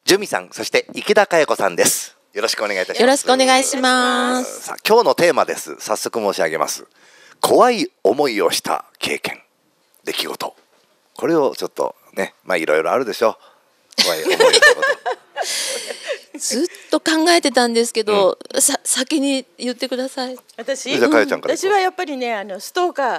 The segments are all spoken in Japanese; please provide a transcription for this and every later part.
ジュミさん、そして池田佳代子さんです。よろしくお願いいたします。 よろしくお願いします。 さあ、今日のテーマです。早速申し上げます。怖い思いをした経験、出来事、これをちょっとね、いろいろあるでしょう。怖い思いをしたことずっと考えてたんですけど、先に言ってください。 じゃあ佳代ちゃんから。 私はやっぱりね、ストーカ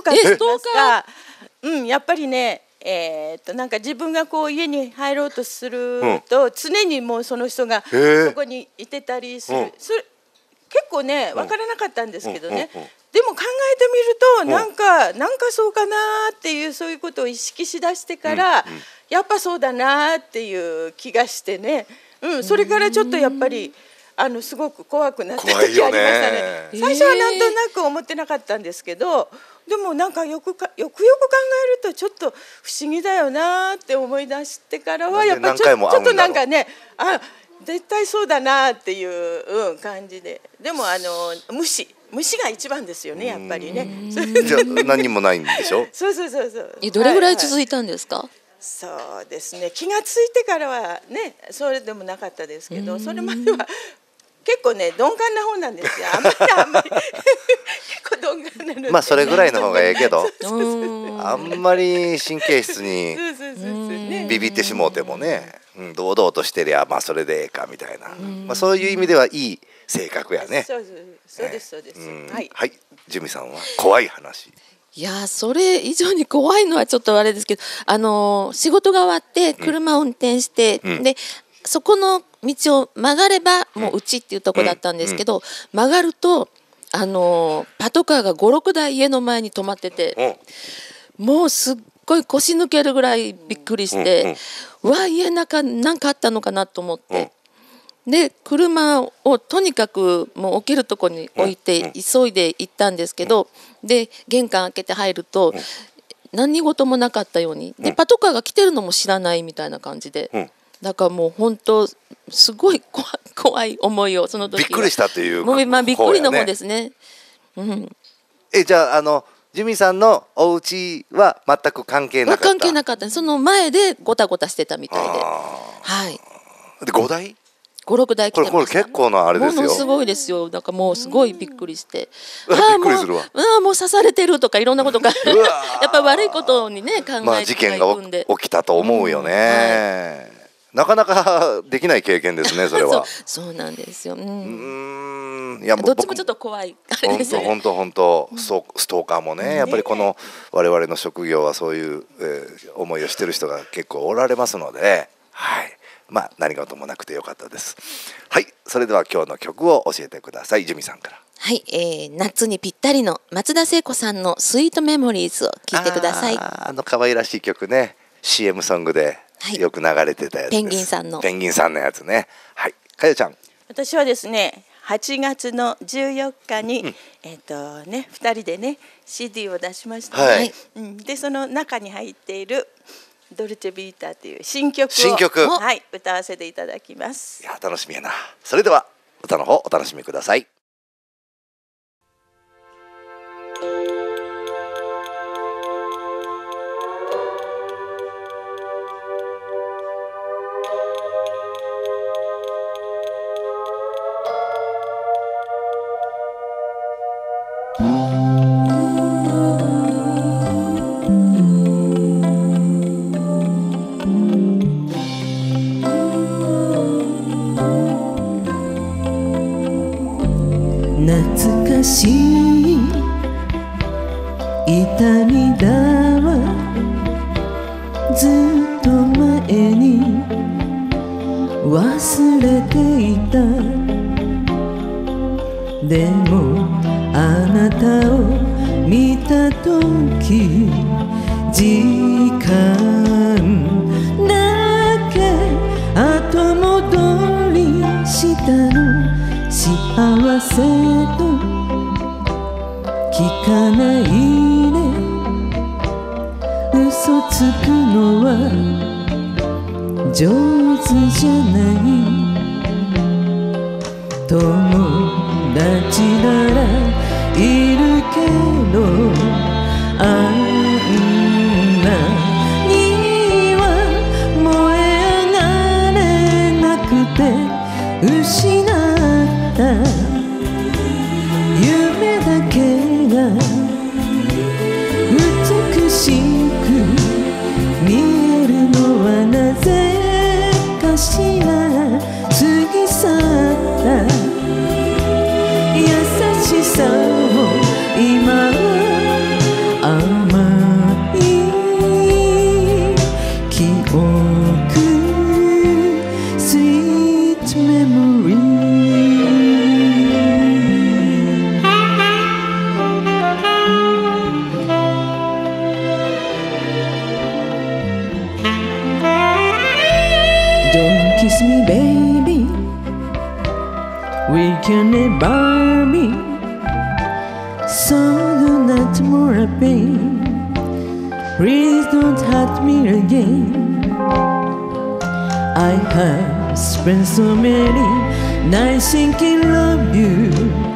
ーやっぱりね、なんか自分がこう家に入ろうとすると、常にもうその人がそこにいてたりする、それ結構ね分からなかったんですけどね、でも考えてみるとなんかそうかなっていう、そういうことを意識しだしてから、やっぱそうだなっていう気がしてね、それからちょっとやっぱりすごく怖くなった時ありましたね。最初はなんとなく思ってなかったんですけど、でもなんかよく考えるとちょっと不思議だよなって思い出してからは、やっぱりちょっとなんかね、絶対そうだなっていう感じで。でも虫が一番ですよね、やっぱりね。 じゃあ何もないんでしょ。 そう。 どれぐらい続いたんですか？ そうですね、気がついてからはね、それでもなかったですけど、それまでは結構ね鈍感な方なんですよ。あんまり結構鈍感なので、 それぐらいの方がええけど、あんまり神経質にビビってしもうてもね、堂々としてりゃそれでええかみたいな、そういう意味ではいい性格やね。 そうです。はい、 ジュミさんは怖い話。 いや、それ以上に怖いのはちょっとあれですけど、仕事が終わって車を運転して、でそこの道を曲がればもううちっていうとこだったんですけど、曲がるとパトカーが5、6台家の前に止まってて、もうすっごい腰抜けるぐらいびっくりして、家の中なんかあったのかなと思って、で車をとにかくもう置けるとこに置いて急いで行ったんですけど、で玄関開けて入ると何事もなかったように、でパトカーが来てるのも知らないみたいな感じで、だからもう本当すごい怖い思いをその時びっくりしたというもうびっくりの方ですね。 じゃあジュミさんのお家は全く関係なかった。 関係なかった。その前でゴタゴタしてたみたいで、 で5台 5、6台来てました。 これ結構なあれですよ。 ものすごいですよ。だからもうすごいびっくりして、 びっくりするわ。 もう刺されてるとかいろんなことがやっぱり悪いことにね考えて事件が起きたと思うよね。なかなかできない経験ですね、それは。 そうなんですよ。 いや、 どっちもちょっと怖いあれですね。 本当ストーカーもね、やっぱりこの我々の職業はそういう思いをしてる人が結構おられますので、何事もなくてよかったです。はい、それでは今日の曲を教えてください、ジュミさんから。 はい、夏にぴったりの松田聖子さんのスイートメモリーズを聴いてください。 可愛らしい曲ね、CM ソングでよく流れてたやつです。 ペンギンさんのやつね。 はい、かよちゃん。 私はですね、8月の14日に、2人でね CD を出しましたね。でその中に入っているドルチェビータという新曲を歌わせていただきます。 いや楽しみやな。それでは歌の方お楽しみください。 懐かしい痛みだわ、ずっと前に忘れていた。でもあなたを見たとき、時間だけ後戻りしたの。幸せと聞かないね、嘘つくのは上手じゃない。友達ならいるけど、あんなには燃え上がれ失った夢だけが美しく見えるのはなぜかしら。過ぎ去った優しさを今は甘い記憶 Sweet memory Don't kiss me baby We can never be So do not more pain Please don't hurt me again I have spent so many nights thinking of you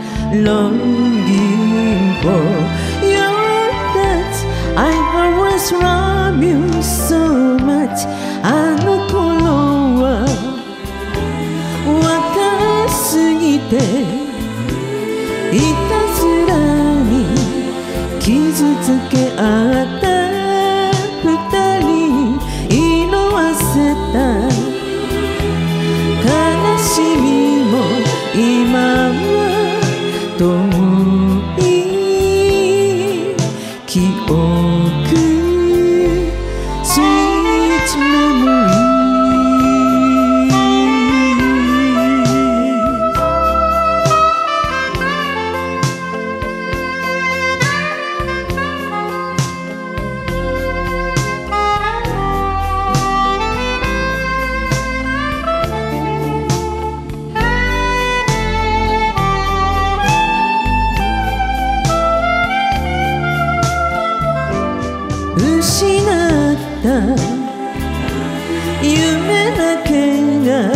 Longing for your touch I always love you so much あの頃は若すぎていたずらに傷つけ合った二人色あせた悲しみも今は遠い記憶 Sweet memory失った夢だけが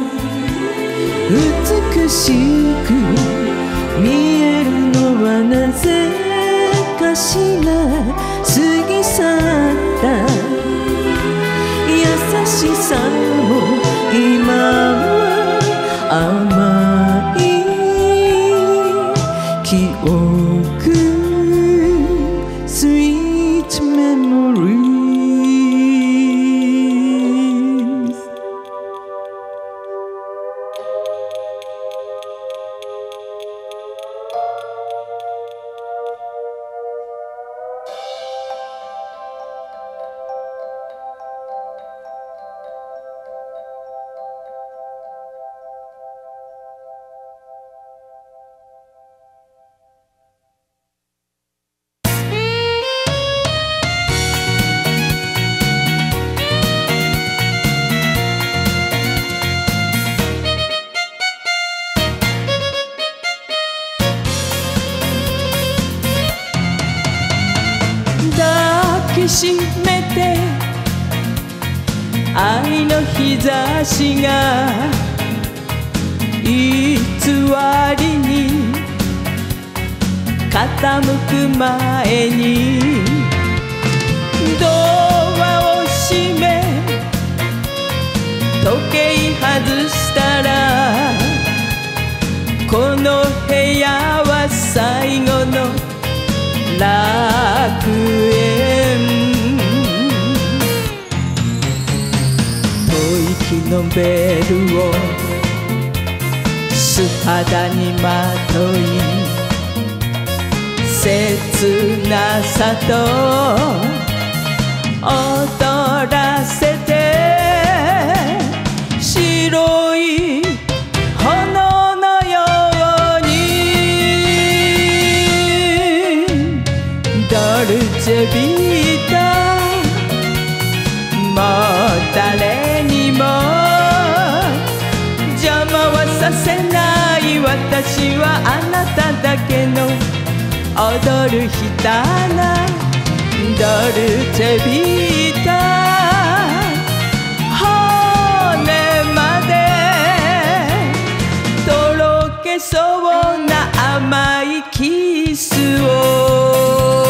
美しく見えるのはなぜかしら。過ぎ去った優しさも今は甘い記憶 Sweet memories抱きしめて愛の日差しが偽りに傾く前にドアを閉め時計外したらこの部屋は最後の楽園吐息のベルを素肌にまとい切なさと踊らせて白い炎のようにドルチェビータもう誰にも邪魔はさせない私はあなただけの踊る日だなドルチェビータ骨までとろけそうな甘いキスを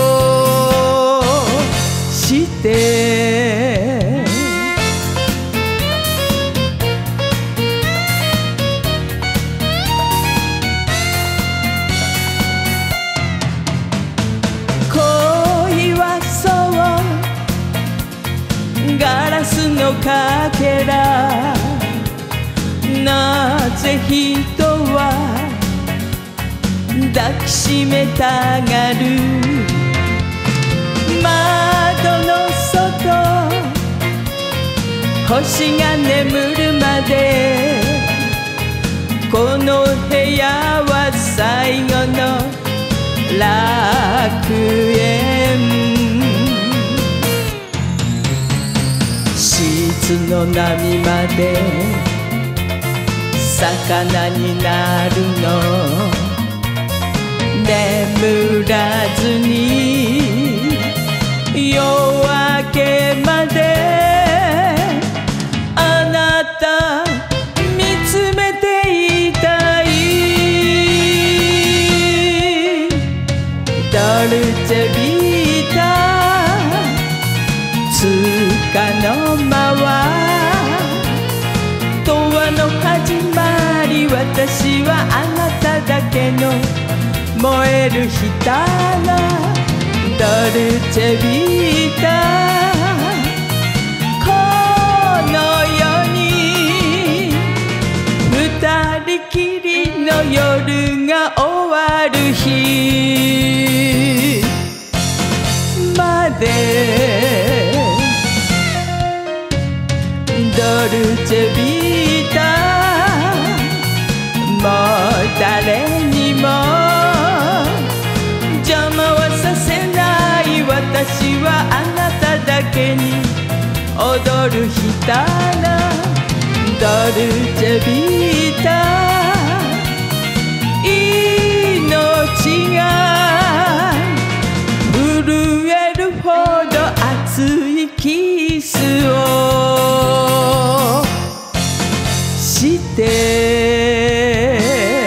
してで人は抱きしめたがる。窓の外星が眠るまでこの部屋は最後の楽園。シーツの波まで魚になるの。眠らずに夜明けまであなた見つめていたい。ドルチェビータつかの間は永遠の始まり。私はあなただけの燃える火種。ドルチェビータこの世に二人きりの夜が終わる日までドルチェビータもう誰にも邪魔はさせない。私はあなただけに踊る火種。ドルチェビータ命が震えるほど熱いキスをして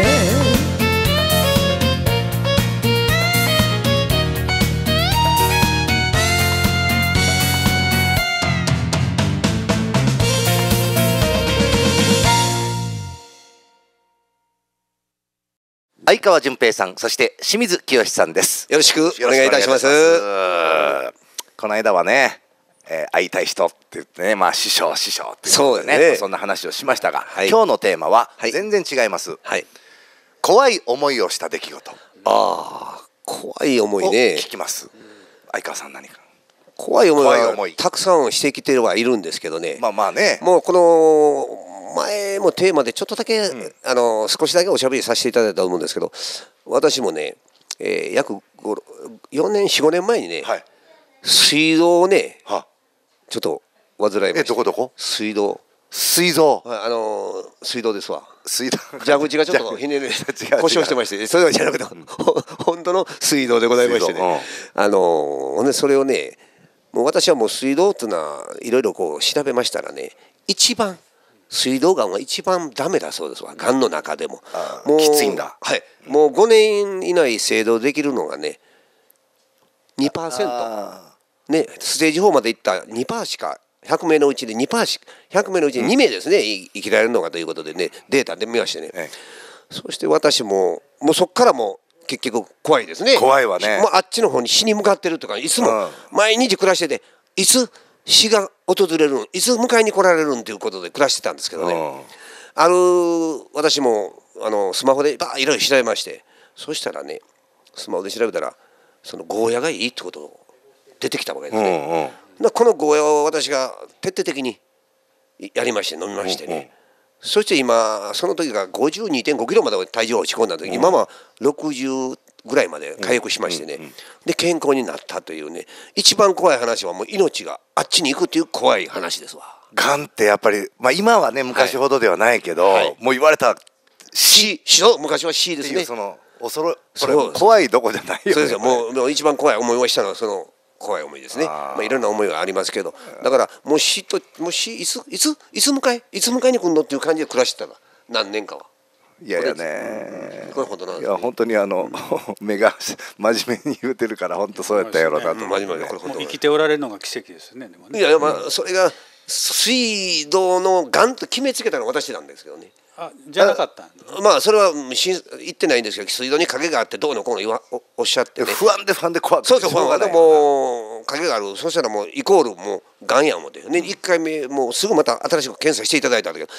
相川淳平さん、そして清水清さんです。 よろしくお願いいたします。 この間はね、会いたい人って言ってね、まあ師匠っていうことでね、そんな話をしましたが、 はい、 今日のテーマは全然違います、 はい、 怖い思いをした出来事。 ああ、怖い思いね。 聞きます。相川さん何か。 怖い思いはたくさんしてきてはいるんですけどね。 まあまあね。 もうこの前もテーマでちょっとだけ、少しだけおしゃべりさせていただいたと思うんですけど、私もね、約4年4、5年前にね、はい、水道をね、ちょっと患いました。 どこ水道水道ですわ。 水道蛇口がちょっとひねる故障してまして、それじゃなくて本当の水道でございましてね、それをね、もう私はもう水道っていうのはいろいろこう調べましたらね、一番水道がんは一番ダメだそうですわ。がんの中でももうきついんだ。 はい、もう5年以内制動できるのがね 2%ね、ステージ4までいった 2% しか100名のうちで 2% し100名のうちに2名ですね、生きられるのかということでね、データで見ましてね、そして私もうそこからも結局怖いですね。 怖いわね。 もうあっちの方に死に向かってるとか、いつも毎日暮らしてて、いつ死が訪れるん、いつ迎えに来られるんということで暮らしてたんですけどね、私もスマホでいろいろ調べまして、そしたらね、スマホで調べたらそのゴーヤがいいってことを出てきたわけですね。このゴーヤを私が徹底的にやりまして飲みましてね、そして今その時が 52.5 キロまで体重が落ち込んだ時、今は60ぐらいまで回復しましてね、で健康になったというね、一番怖い話はもう命があっちに行くという怖い話ですわ。 がんってやっぱり、今はね昔ほどではないけど、もう言われた死、昔は死ですね。 その怖いどこじゃないよね。 そうですよ。もう一番怖い思いをしたのはその怖い思いですね。いろんな思いがありますけど、だからもう死いつ迎えに来るのっていう感じで暮らしてたら何年かは。 いやいやね、 これ本当なんです。 いや本当に目が真面目に言うてるから本当そうやったやろうなと。 真面目にこれ本当。 生きておられるのが奇跡ですね。でもね。 いやそれが水道のがんと決めつけたのは私なんですけどね。 じゃなかったんだ。それは言ってないんですけど、水道に影があってどうのこうのおっしゃってね。 不安で怖くて。 そう不安でもう影がある。そしたらもうイコールもうがんや思ってね。1回目もうすぐまた新しく検査していただいたんだけど、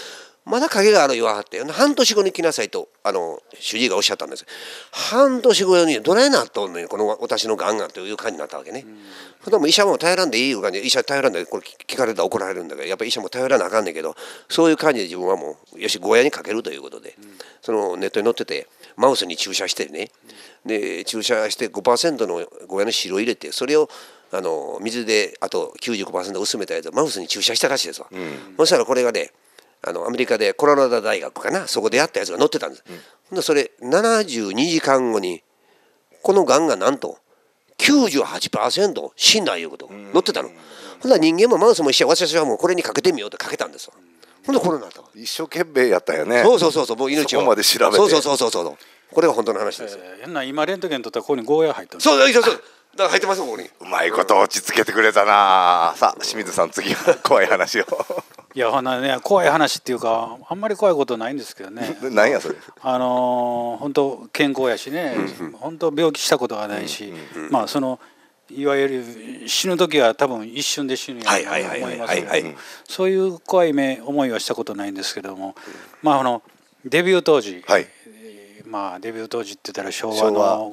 まだ影がある言わはって、半年後に来なさいと主治医がおっしゃったんです。半年後にどないなっとんねんこの私のがんがという感じになったわけね。でも医者も頼らんでいいいう感じで、医者頼らんでこれ聞かれたら怒られるんだけど、やっぱり医者も頼らなあかんねんけど、そういう感じで自分はもうよしゴーヤにかけるということで、そのネットに載っててマウスに注射してね、で注射して 5% のゴーヤの汁を入れて、それを水であと 95% 薄めたやつをマウスに注射したらしいですわ。そしたらこれがねアメリカでコロラド大学かな、そこでやったやつが載ってたんです。でそれ72時間後にこのがんがなんと 98% 死んだいうことが載ってたの。ほんなら人間もマウスも一緒、私はもうこれにかけてみようってかけたんですよ。ほんでコロナと一生懸命やったよね。 そうもう命をそこまで調べて、 そうこれが本当の話です。 今レントゲンとったらここにゴーヤ入ったんです。 そうだから入ってますここに。 うまいこと落ち着けてくれたな。さあ清水さん、次は怖い話を。 いやほんなね、怖い話っていうかあんまり怖いことないんですけどね。 何やそれ。 本当健康やしね、本当病気したことがないし、まあそのいわゆる死ぬ時は多分一瞬で死ぬやと思いますけど、そういう怖い思いはしたことないんですけども、まあデビュー当時、まあデビュー当時って言ったら昭和の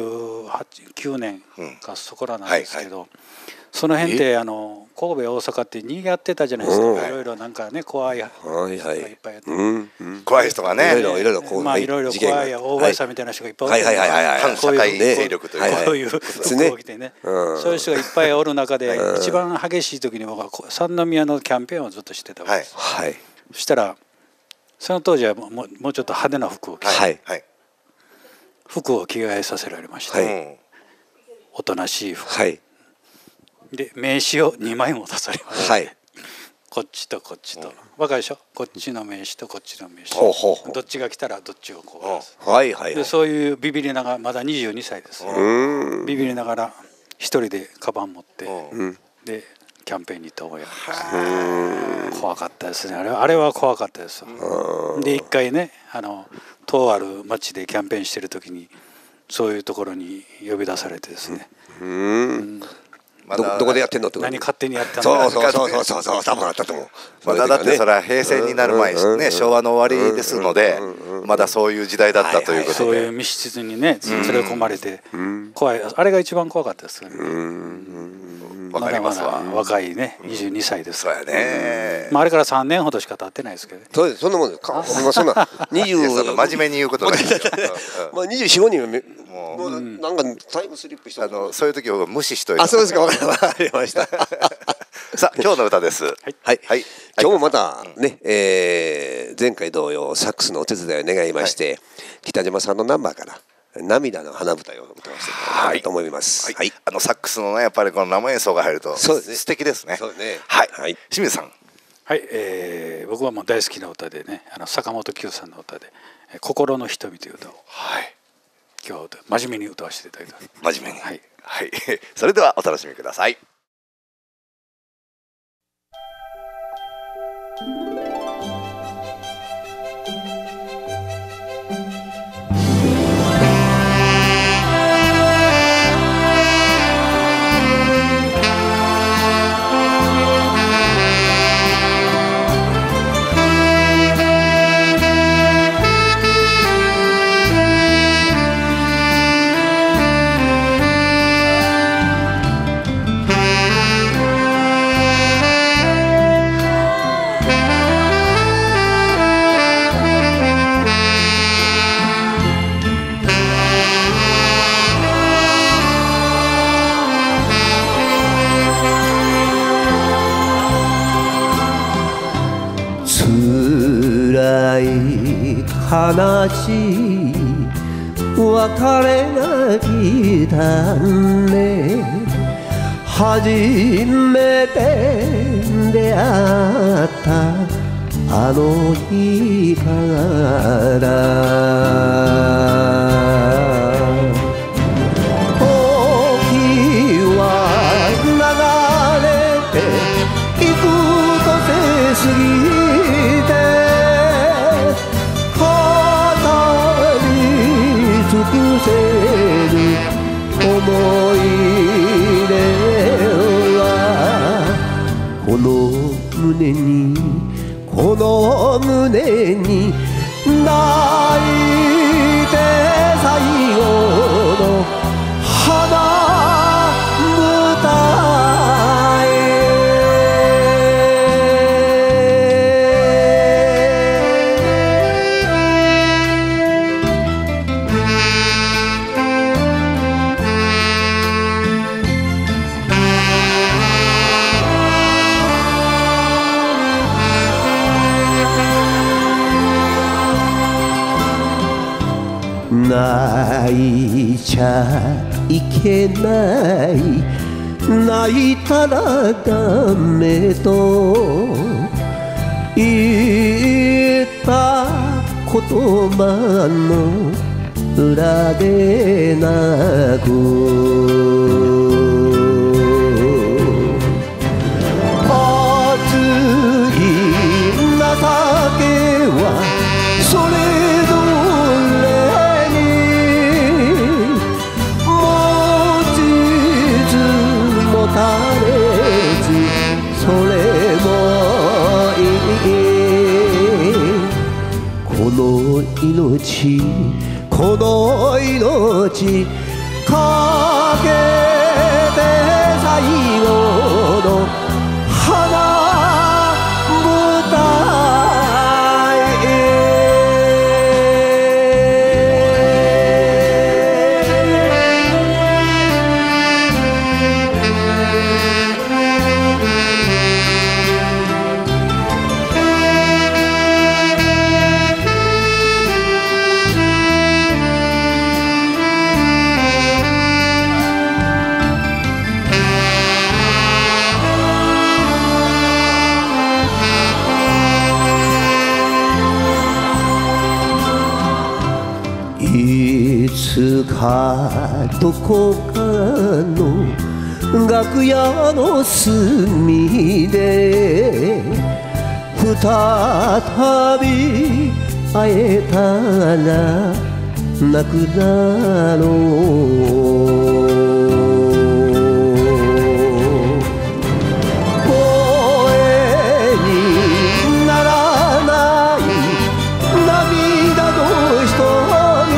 59年かそこらなんですけど、その辺って神戸大阪ってにぎわってたじゃないですか。いろいろなんかね怖い人がいっぱいやって、 怖い人がね、 いろいろまあいろいろ怖い大林さんみたいな人がいっぱいおる。 反社会勢力というか、 こういう服を着てね、そういう人がいっぱいおる中で一番激しい時に僕は三宮のキャンペーンをずっとしてたわけです。そしたらその当時はもうちょっと派手な服を着て、服を着替えさせられました。おとなしい服で名刺を2枚持たされました。こっちとこっちと、分かるでしょ。こっちの名刺とこっちの名刺、どっちが来たらどっちをこう、でそういうビビりながら、まだ22歳です。ビビりながら一人でカバン持ってでキャンペーンに行った方がいい。怖かったですね。あれは怖かったです。で一回ねとある町でキャンペーンしてる時にそういうところに呼び出されてですね、 どこでやってんのって何勝手にやったの。 そう多分あったと思う。 まだだってそれは平成になる前ね、昭和の終わりですので、まだそういう時代だったということで、 そういう密室にね連れ込まれて怖い、あれが一番怖かったですよね。 わかりますわ。 まだまだ若いね22歳です。 そうやね。 あれから3年ほどしか経ってないですけどね。 そうです、そんなもんですか。そんな真面目に言うことないですよ。 まあ24人はもうなんかタイムスリップしたそういう時を無視しといて。 あ、そうですか、わかりました。 さあ今日の歌です。 はい。今日もまたね、前回同様サックスのお手伝いを願いまして、北島さんのナンバーから涙の花舞台を歌わせていただきたいと思います。 サックスのねやっぱりこの生演奏が入ると素敵ですね。はい。清水さん。 はい、僕はもう大好きな歌でね、坂本九さんの歌で「心の瞳」という歌を、今日真面目に歌わせていただいてます。 真面目に。はい。それではお楽しみください。 悲しい別れが来たね。初めて出会ったあの日から時は流れて幾年過ぎて尽くせる思い出はこの胸にこのの胸に泣いて最後の花舞へ。泣いちゃいけない、泣いたらダメと言った言葉の裏で泣く。熱い情けはそれぞれに持ちつ持たれずそれもいい。この命この命かけて最後の花舞台へ。いつかどこかの楽屋の隅で再び会えたら泣くだろう。声にならない涙の瞳、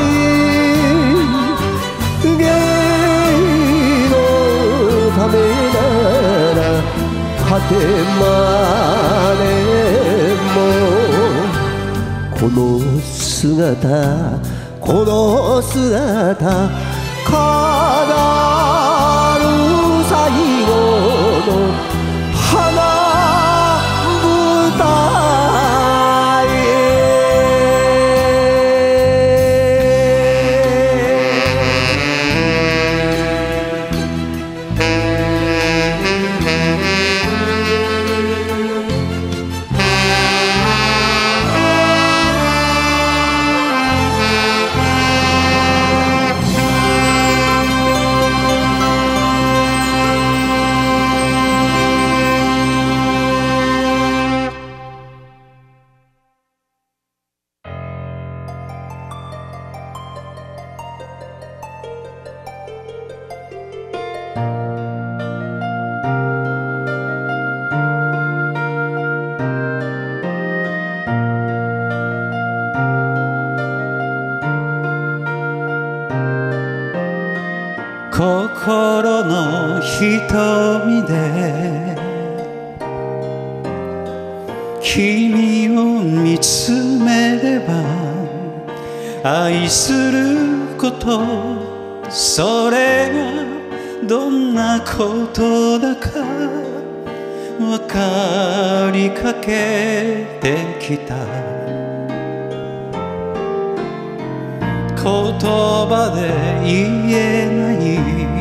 芸のためなら果てまでもこの姿この姿飾る最後の花舞台へ。 心の瞳で君を見つめれば愛することそれがどんなことだか分かりかけてきた。言葉で言えない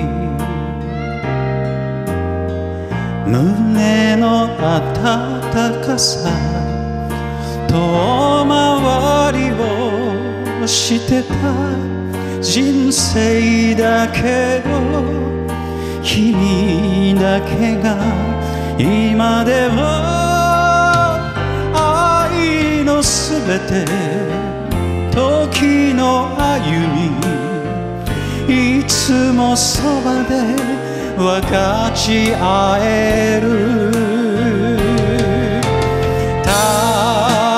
胸の温かさ遠回りをしてた人生だけど君だけが今では愛のすべて時の歩みいつもそばで分かち合える。た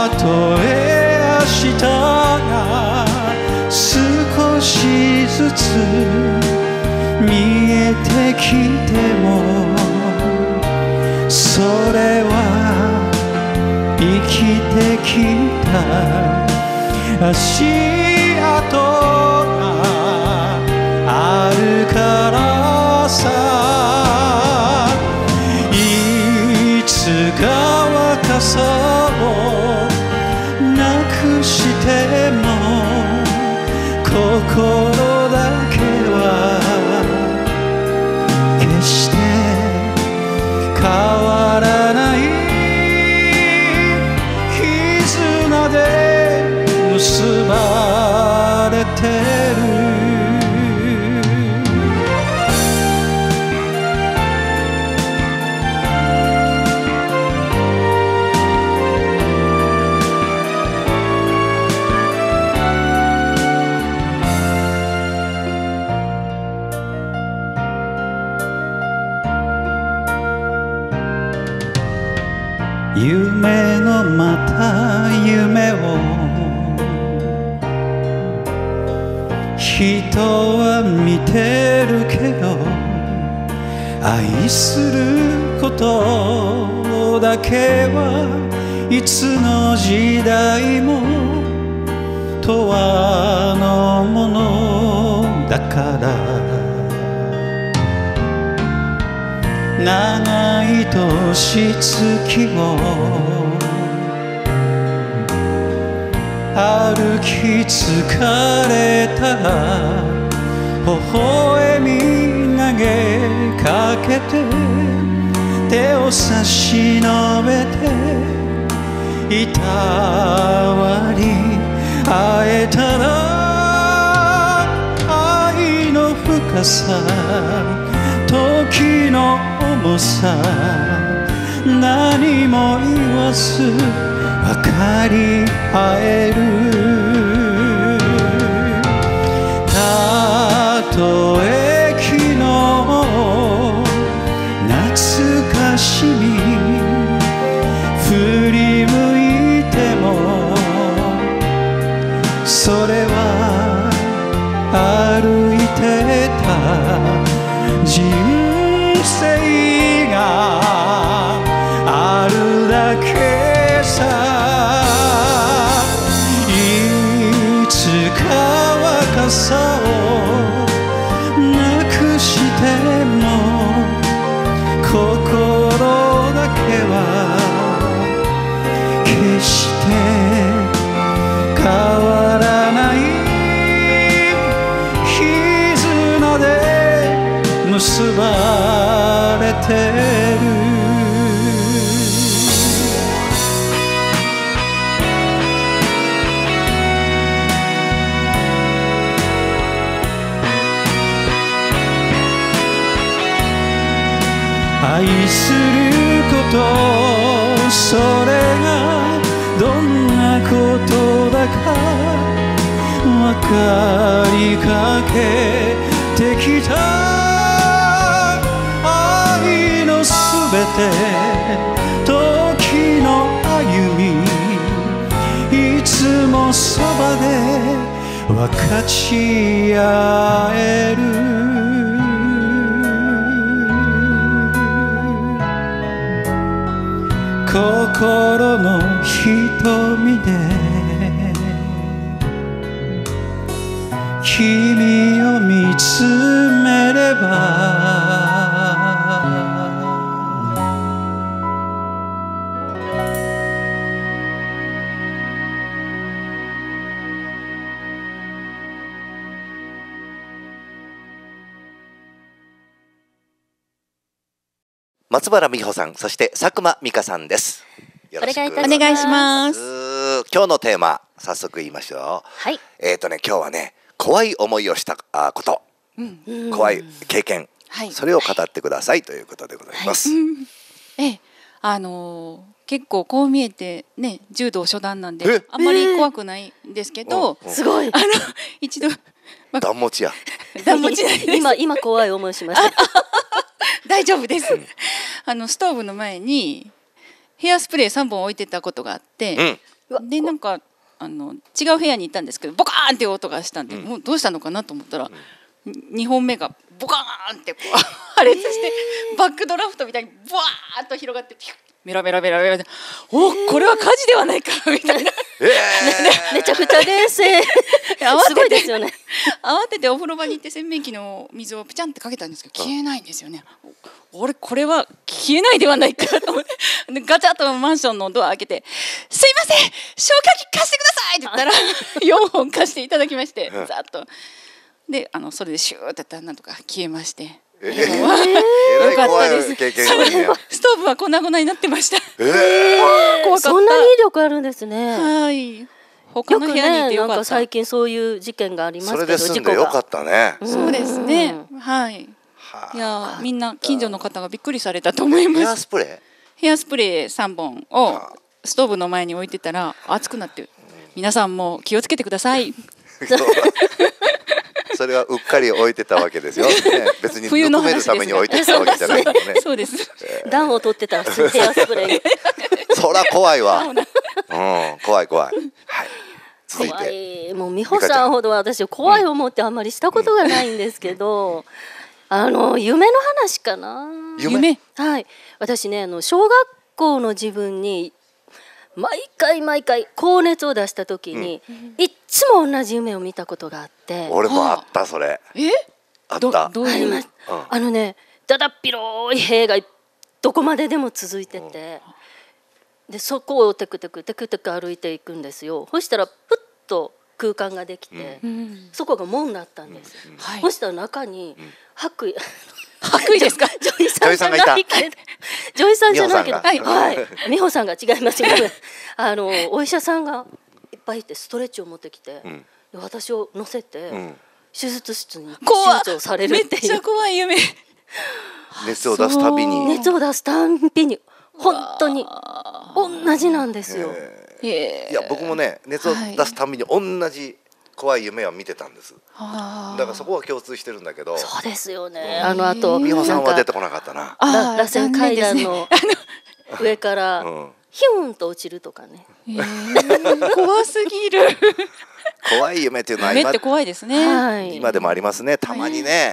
た足跡があるからさ、いつか若さをなくしても心だけは決して変わらない絆で結ばれてる。夢のまた夢を人は見てるけど、愛することだけはいつの時代も永遠のものだから、長い年月を歩き疲れた微笑み投げかけて手を差し伸べていたわり、会えたら愛の深さ時の重さ何も言わず分かり合える。たとえ昨日懐かしみ振り向いてもそれは歩いてた人生があるだけさ、いつか若さをなくしても心だけは決して変わらない絆で結ばれてる。愛することそれがどんなことだか分かりかけてきた。愛のすべて時の歩みいつもそばで分かち合える。心の瞳で君を見つめれば松原美穂さん、そして佐久間美香さんです。よろしくお願いします。 今日のテーマ早速言いましょう。 はい。 今日はね、怖い思いをしたこと、怖い経験、それを語ってくださいということでございます。 結構こう見えてね、柔道初段なんであんまり怖くないんですけど、 すごい。 一度段持ちや。 段持ちないです。 今怖い思いしました。 大丈夫です。ストーブの前にヘアスプレー3本置いてたことがあって、でなんか違う部屋に行ったんですけど、ボカーンって音がしたんで、もうどうしたのかなと思ったら、2本目がボカーンってこう破裂して、バックドラフトみたいにボワーッと広がってピュッベラベラベラベラで、お、これは火事ではないかみたいな。 めちゃくちゃ冷静。すごいですよね。 慌ててお風呂場に行って洗面器の水をピチャンってかけたんですけど、消えないんですよね。俺これは消えないではないかと思って、でガチャッとマンションのドア開けて、すいません消火器貸してくださいって言ったら4本貸していただきまして、ざっとでそれでシューってやったらなんとか消えまして。よかったです。ストーブは粉々になってました。 怖かった。そんなに威力あるんですね。 はい。他の部屋にいてよかった。 なんか最近そういう事件がありますけど、 それで済んでよかったね。 そうですね。はい。いや、みんな近所の方がびっくりされたと思います。 ヘアスプレー？ ヘアスプレー3本をストーブの前に置いてたら熱くなって、皆さんも気をつけてください。 それはうっかり置いてたわけですよ。別にぬくめるために置いてたわけじゃないですね。 そうです。 暖を取ってたらヘアスプレー。 そら怖いわ。怖い怖い。はい。続いて。 もう美穂さんほど私怖い思ってあんまりしたことがないんですけど、夢の話かな。 夢。 はい。私ね、小学校の自分に毎回高熱を出した時に、いっつも同じ夢を見たことがあって。 俺もあったそれ。あった。 あります。だだっ広い塀がどこまででも続いてて、でそこをテクテク歩いていくんですよ。そしたらふっと空間ができて、そこが門だったんです。そしたら中に白衣ですか？ジョイさんがいた。ジョイさんじゃないけど、はい、美穂さんが違います。お医者さんがいっぱいいてストレッチを持ってきて、私を乗せて手術室に手術をされるっていう。 めっちゃ怖い夢。 熱を出すたびに。 熱を出すたびに本当に同じなんですよ。 いや僕もね、熱を出すたびに同じ怖い夢を見てたんです。だからそこは共通してるんだけど。 そうですよね。あと美穂さんは出てこなかったな。 螺旋階段の上からヒューンと落ちるとかね。 怖すぎる。 怖い夢っていうのは夢って怖いですね。 今でもありますね。たまにね、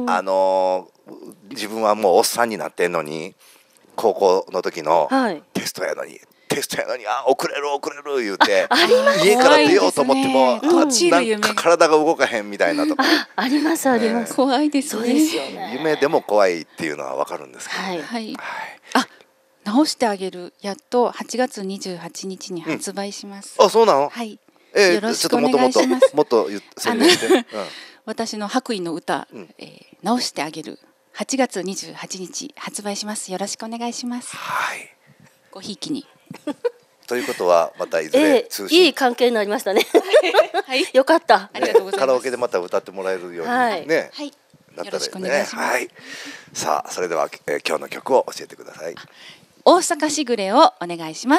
自分はもうおっさんになってんのに、高校の時のテストやのに遅れる言うて家から出ようと思ってもなんか体が動かへんみたいなとか。 ありますあります。 怖いですね。 夢でも怖いっていうのはわかるんですけど。 はい。直してあげる、やっと8月28日に発売します。 あ、そうなの？ はい。よろしくお願いします。 もっと宣伝して。 私の白衣の歌、直してあげる、8月28日発売します。よろしくお願いします。 はい。 ごひいきに。 ということはまたいずれ通信、 いい関係になりましたね。よかった。 ありがとうございます。 カラオケでまた歌ってもらえるようにね。 はい。 よろしくお願いします。はい。さあそれでは今日の曲を教えてください。 大阪しぐれをお願いします。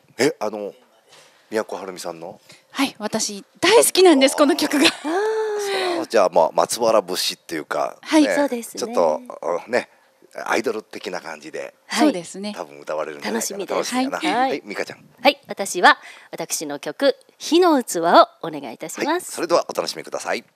都はるみさんの。 はい、私大好きなんですこの曲が。 じゃあまあ松原節っていうか、 そうですね。 ちょっとねアイドル的な感じで、 そうですね。 多分歌われるんじゃないかな。 楽しみです。 はい、美香ちゃん。 はい、私の曲火の器をお願いいたします。 それではお楽しみください。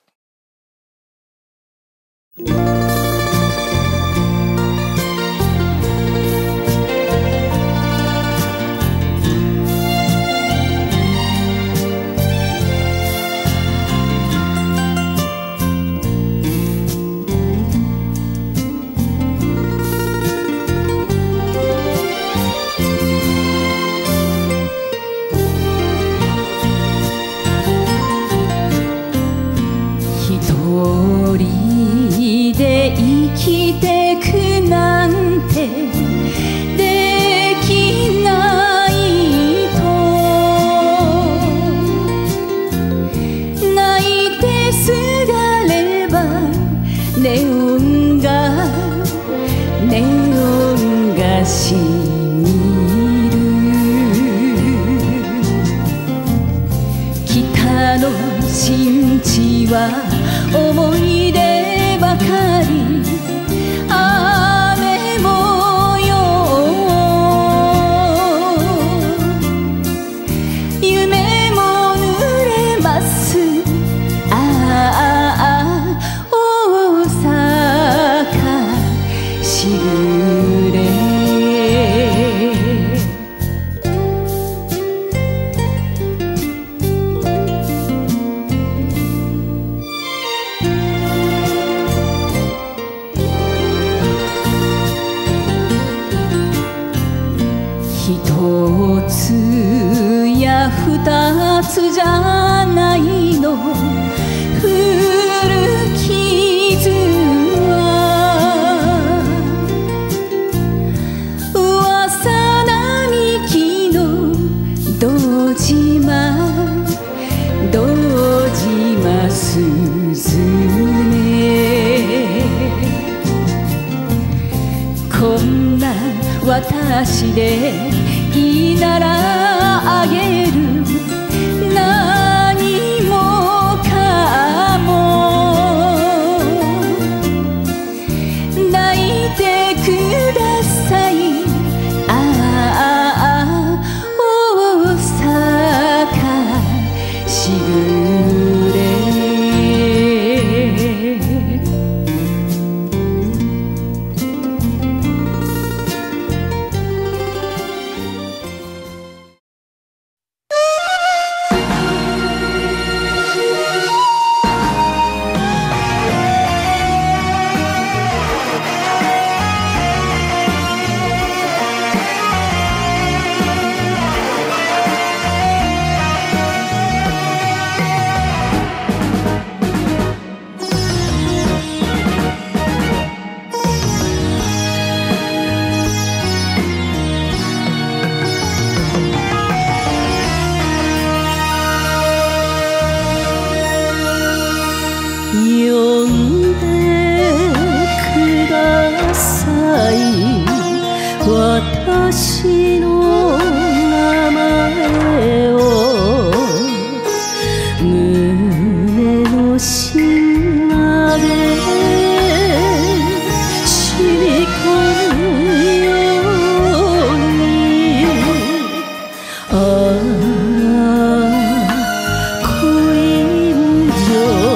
思い出ばかり雨模様夢も濡れます大阪しぐれつじゃないの古傷は噂並木の堂島すずめこんな私でいいならあげる何もかも抱いてくださいああ大阪しぐれ私の名前を胸の芯まで染み込むようにああ恋女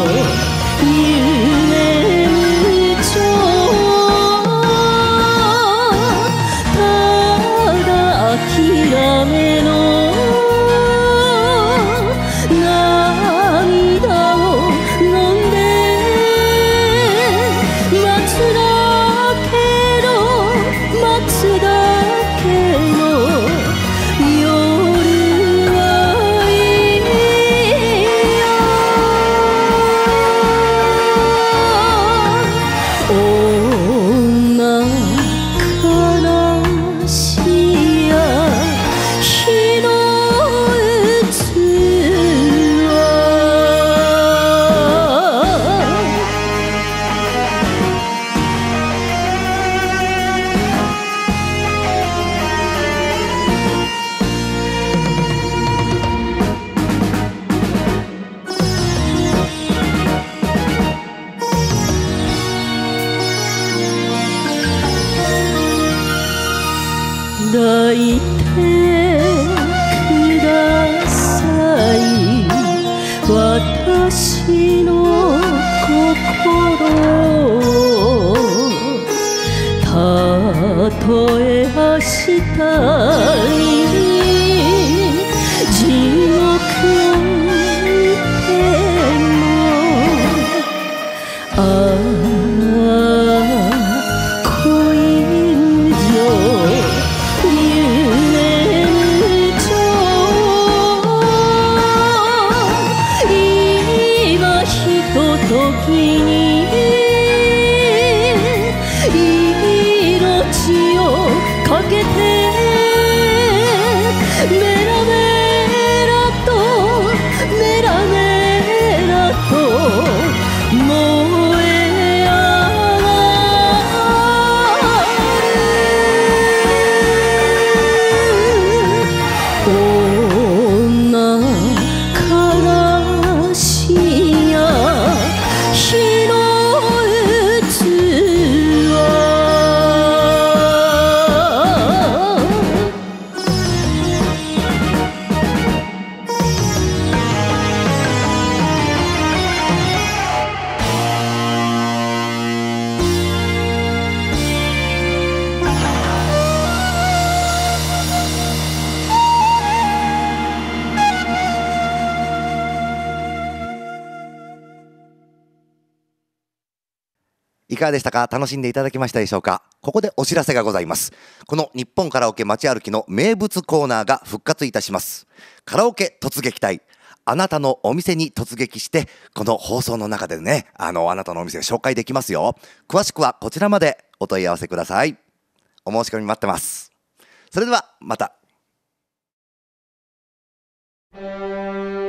夢諦めの涙を飲んで待つだけの待つだけの夜はいいよ女悲しいや火の抱いてください私の心をたとえ明日に地獄を見てもああ恋女時に命をかけてメラメラとメラメラと燃え上がる女悲しいや火のいかがでしたか？楽しんでいただけましたでしょうか？ここでお知らせがございます。この日本カラオケ街歩きの名物コーナーが復活いたします。カラオケ突撃隊。あなたのお店に突撃して、この放送の中でね、あなたのお店紹介できますよ。詳しくはこちらまでお問い合わせください。お申し込み待ってます。それではまた。